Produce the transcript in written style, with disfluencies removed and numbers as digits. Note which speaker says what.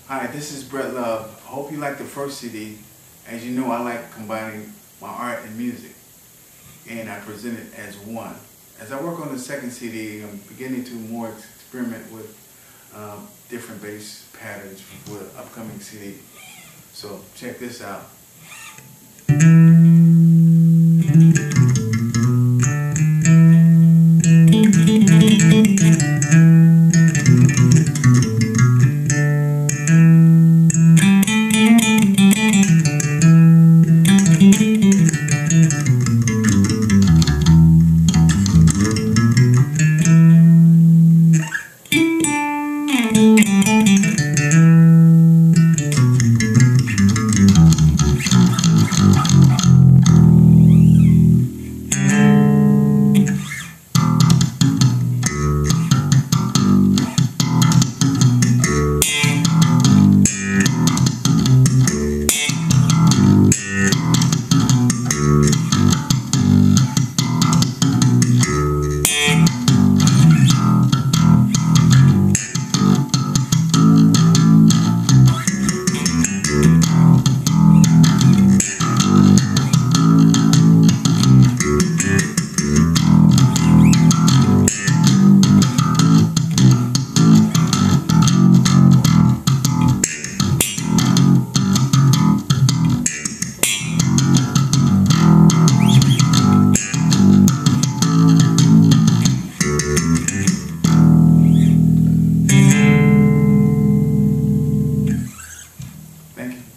Speaker 1: Hi, this is Brett Love. I hope you like the first CD. As you know, I like combining my art and music, and I present it as one. As I work on the second CD, I'm beginning to more experiment with different bass patterns for the upcoming CD. So check this out. Thank you.